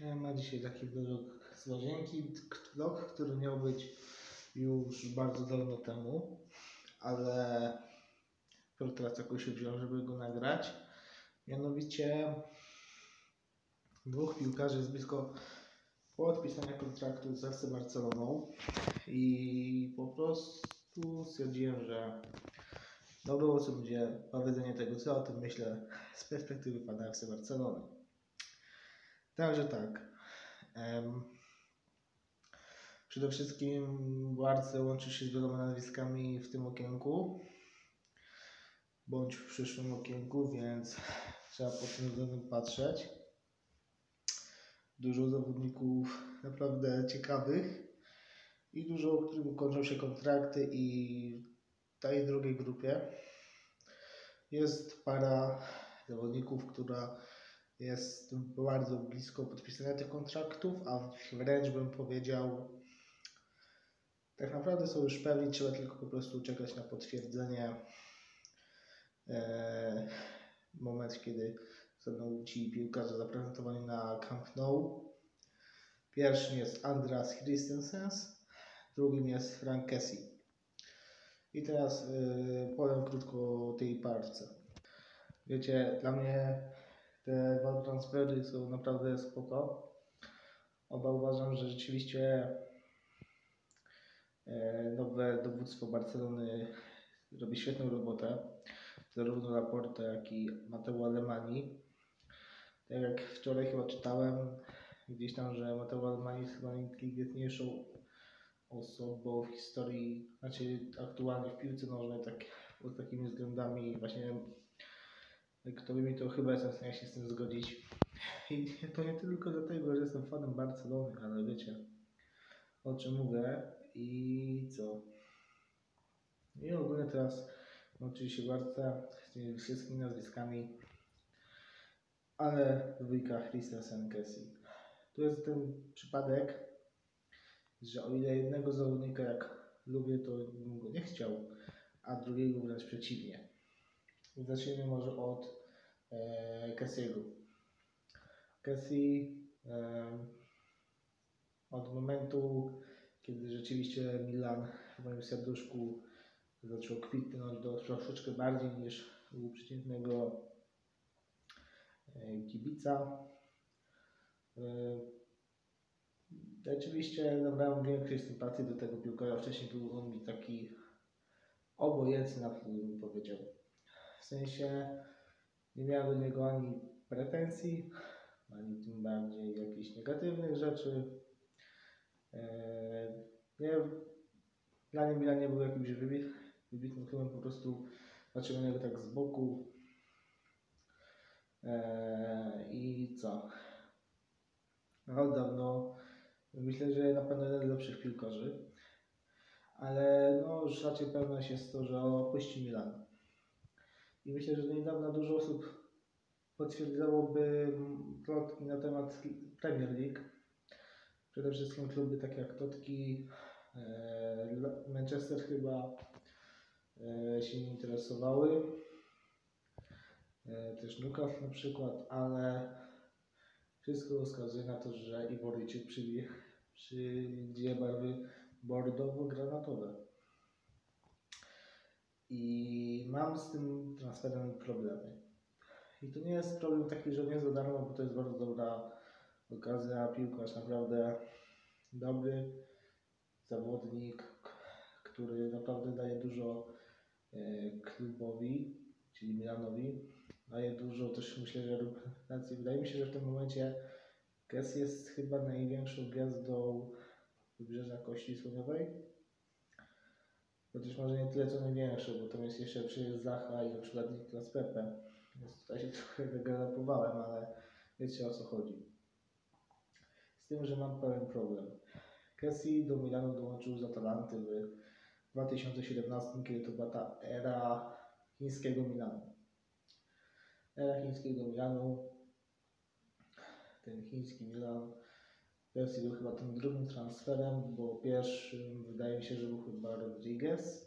Ma dzisiaj taki vlog z łazienki, vlog, który miał być już bardzo dawno temu, ale teraz jakoś się wziąłem, żeby go nagrać. Mianowicie dwóch piłkarzy jest blisko podpisania kontraktu z FC Barceloną i po prostu stwierdziłem, że było co będzie powiedzenie tego, co o tym myślę z perspektywy pana FC Barcelony. Także tak. Przede wszystkim Barce łączy się z wieloma nazwiskami w tym okienku, bądź w przyszłym okienku, więc trzeba pod tym względem patrzeć. Dużo zawodników naprawdę ciekawych i dużo, którym kończą się kontrakty, i w tej drugiej grupie jest para zawodników, która jest bardzo blisko podpisania tych kontraktów, a wręcz bym powiedział, tak naprawdę są już pewni, trzeba tylko po prostu czekać na potwierdzenie w momencie, kiedy zostaną ci piłkarze zaprezentowani na Camp Nou. Pierwszym jest Andreas Christensen, drugim jest Franck Kessie. I teraz powiem krótko o tej parce. Wiecie, dla mnie te dwa transfery są naprawdę spoko. Oba uważam, że rzeczywiście nowe dowództwo Barcelony robi świetną robotę. Zarówno Laporta, jak i Mateu Alemani. Tak jak wczoraj chyba czytałem gdzieś tam, że Mateu Alemani jest chyba najinteligentniejszą osobą w historii, znaczy aktualnie w piłce nożnej, tak pod takimi względami właśnie którymi to chyba jestem w stanie się z tym zgodzić. I to nie tylko dlatego, że jestem fanem Barcelony, ale wiecie o czym mówię i co. I ogólnie teraz łączy się Barca z tymi wszystkimi nazwiskami, ale dwójka Christensen, Kessie. Tu jest ten przypadek, że o ile jednego zawodnika jak lubię, to bym go nie chciał, a drugiego wręcz przeciwnie. Zacznijmy może od Kessiego. Kessie od momentu, kiedy rzeczywiście Milan w moim serduszku zaczął kwitnąć do troszeczkę bardziej niż u przeciętnego kibica. Oczywiście nabrałem większej sympatii do tego piłkarza. Wcześniej był on mi taki obojętny, na bym powiedział. W sensie nie miałem do niego ani pretensji, ani tym bardziej jakichś negatywnych rzeczy. Dla mnie Milan nie był jakimś wybitnym klubem, po prostu patrzyłem na niego tak z boku. I co? Od dawno myślę, że na pewno jeden z lepszych piłkarzy, ale no już raczej pewność jest to, że opuści Milan. I myślę, że do niedawna dużo osób potwierdzałoby plotki na temat Premier League. Przede wszystkim kluby takie jak Totki, Manchester chyba się nie interesowały. Też Newcastle na przykład, ale wszystko wskazuje na to, że Iworyczyk przyjdzie barwy bordowo-granatowe. I mam z tym transferem problemy. I to nie jest problem taki, że nie jest za darmo, bo to jest bardzo dobra okazja. Piłkarz naprawdę dobry zawodnik, który naprawdę daje dużo klubowi, czyli Milanowi. Daje dużo też, myślę, że reprezentacji. Wydaje mi się, że w tym momencie Kessie jest chyba największą gwiazdą Wybrzeża Kości Słoniowej. Chociaż może nie tyle co największą, bo tam jest jeszcze przecież Zaha i na przykład Niklas Pepe. Więc tutaj się trochę wygalopowałem, ale wiecie o co chodzi. Z tym, że mam pewien problem. Kessie do Milanu dołączył z Atalanty w 2017, kiedy to była ta era chińskiego Milanu. Era chińskiego Milanu, ten chiński Milan, Kessie był chyba tym drugim transferem, bo pierwszym wydaje mi się, że był chyba Rodriguez,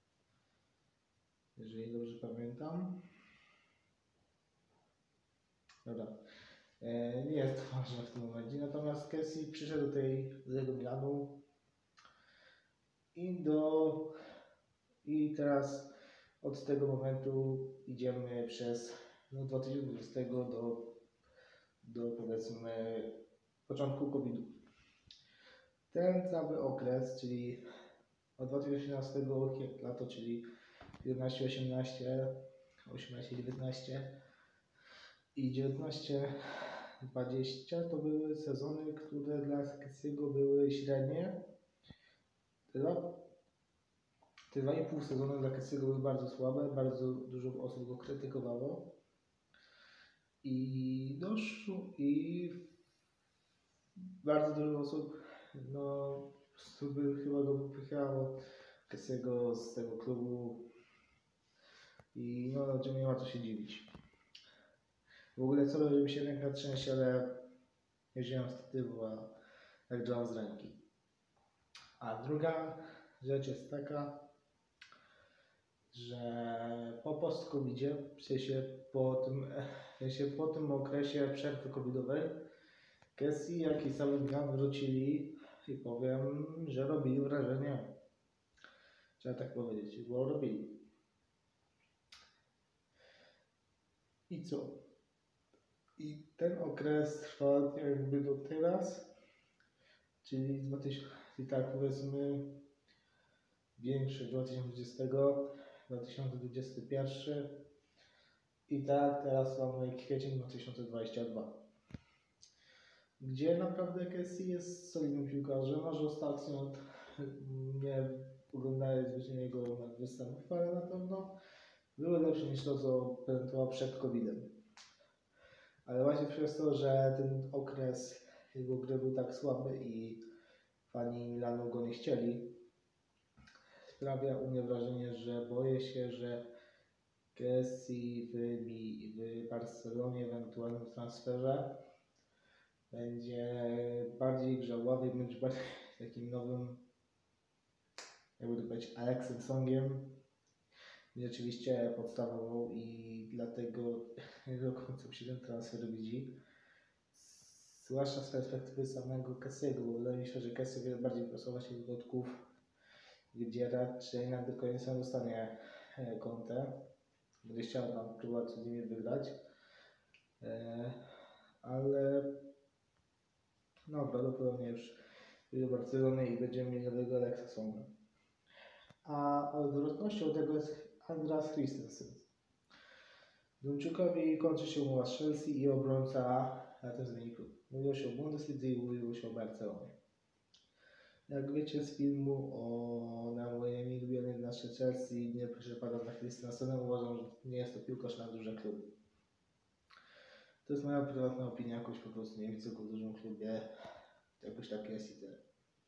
jeżeli dobrze pamiętam. Dobra, nie jest to ważne w tym momencie, Kessie przyszedł do tego Milanu i teraz od tego momentu idziemy przez 2020 do powiedzmy początku COVID-u. Ten cały okres, czyli od 2018 lato, czyli 11-18, 18-19 i 19-20 to były sezony, które dla Kessiego były średnie. Te 2,5 sezony dla Kessiego były bardzo słabe, bardzo dużo osób go krytykowało i bardzo dużo osób chyba go wypychało Kessiego z tego klubu i nie ma co się dziwić. W ogóle co żeby się ręka trzęsie, ale nie żyłem statywu, a tak działam z ręki. A druga rzecz jest taka, że po post-covidzie, w sensie po tym okresie przerwy covidowej, Kessie, jak i cały Milan wrócili i powiem, że robili wrażenie. Trzeba tak powiedzieć, bo robili. I co? I ten okres trwa jakby do teraz, czyli tak powiedzmy większy 2020, 2021 i tak teraz mamy kwiecień 2022. Gdzie naprawdę Kessie jest solidnym piłkarzem, może ostatnio nie oglądałem zbytnio jego występów, ale na pewno były lepsze niż to, co prezentował przed COVID-em. Ale właśnie przez to, że ten okres jego gry był tak słaby i fani Milanu go nie chcieli, sprawia u mnie wrażenie, że boję się, że Kessie w Barcelonie, ewentualnym transferze, będzie bardziej żałowy, będzie bardziej takim nowym, jakby to powiedzieć, Alexem Songiem. I oczywiście podstawową i dlatego nie do końca się ten transfer widzi. Zwłaszcza z perspektywy samego Kessiego, bo wydaje mi się, że Kessie wiele bardziej pasował się do środków, gdzie raczej do końca dostanie kontę. Będzie chciał nam próbować z nimi wygrać. Ale prawdopodobnie już do Barcelony i będziemy mieli nowego Alexa Songa. A odwrotnością tego jest Andreas Christensen. Duńczykowi kończy się umowa z Chelsea i obrońca na tym zmieni klub. Mówiło się o Bundeslidze i mówiło się o Barcelonie. Jak wiecie z filmu o nawołaniu lubionym nasze Chelsea, nie przypada na Christensena, uważam, że nie jest to piłkarz na duże kluby. To jest moja prywatna opinia, jakoś po prostu nie widzę go w dużym klubie, jakoś tak jest i tyle.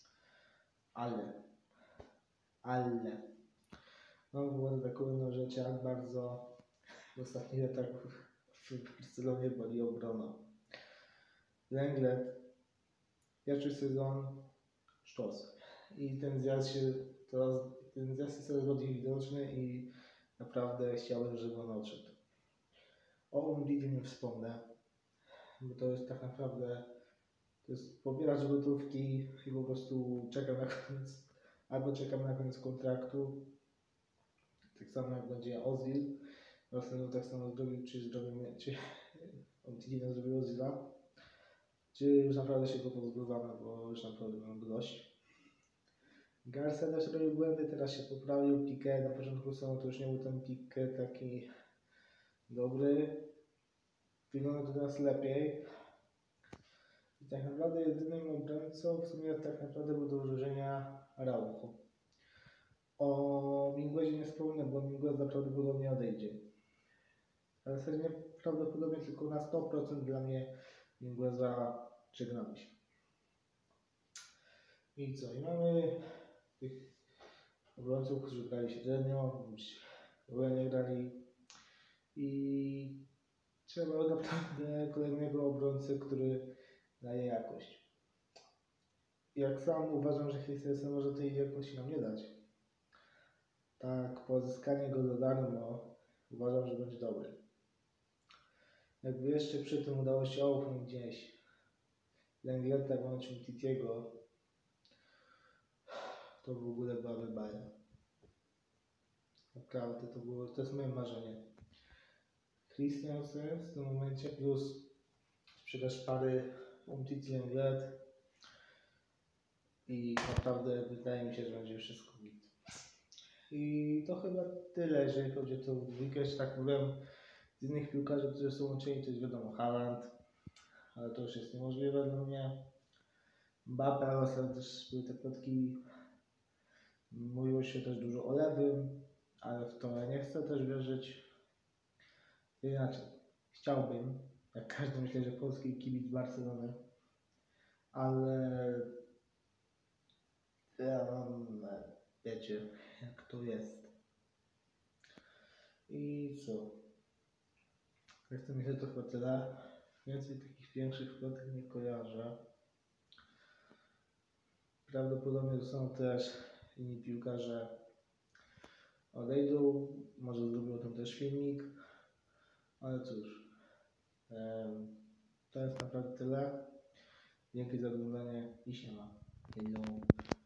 Ale było taką rzecz, jak bardzo w ostatnich latach w Barcelonie boli obrona. Lenglet, pierwszy sezon, sztos. I ten zjazd jest coraz bardziej widoczny i naprawdę chciałbym, żeby on odszedł. O Umbridzie nie wspomnę, bo to jest tak naprawdę, to jest pobieracz gotówki i po prostu czekam na koniec kontraktu. Tak samo jak będzie Ozil, następnie tak samo zrobił, czy Umbridzie zrobił Ozila, czy już naprawdę się go pozbywamy, bo już naprawdę mam dość. Garcia też robił błędy, teraz się poprawił. Piqué na początku sezonu to już nie był ten Piqué taki dobry. Wygląda to teraz lepiej. I tak naprawdę jedynym obrońcą w sumie tak naprawdę był do używania Araujo. O Minguezie nie wspomnę, bo Minguez prawdopodobnie odejdzie. Ale serio prawdopodobnie tylko na 100% dla mnie Mingueza żegnamy się. I co? I mamy tych obrońców, którzy grali średnio, w ogóle nie grali i trzeba naprawdę kolejnego obrońcę, który daje jakość. Jak sam uważam, że Christensen może tej jakości nam nie dać. Tak, pozyskanie go za darmo uważam, że będzie dobry. Jakby jeszcze przy tym udało się opchnąć gdzieś Lengleta bądź Umtitiego, to w ogóle była wybaja. Naprawdę, to jest moje marzenie. Christiansen w tym momencie plus sprzedaż pary Umtiti Lenglet i naprawdę wydaje mi się, że będzie wszystko git. I to chyba tyle, jeżeli chodzi o tą dwójkę. Jeszcze tak powiem, z innych piłkarzy, którzy są łączeni, to jest wiadomo Haaland, ale to już jest niemożliwe dla mnie. Mbappé, ale też były te plotki, mówiło się też dużo o lewym, ale w to ja nie chcę też wierzyć. Inaczej, chciałbym, jak każdy myślę, że polski kibic Barcelony, ale ja mam, wiecie, jak to jest. I co? Jak to myślę, to chyba tyle. Więcej takich większych plotek nie kojarzę. Prawdopodobnie są też inni piłkarze odejdą, może zrobią o tym też filmik, ale cóż, to jest naprawdę tyle. Dzięki za oglądanie i siema. Hello.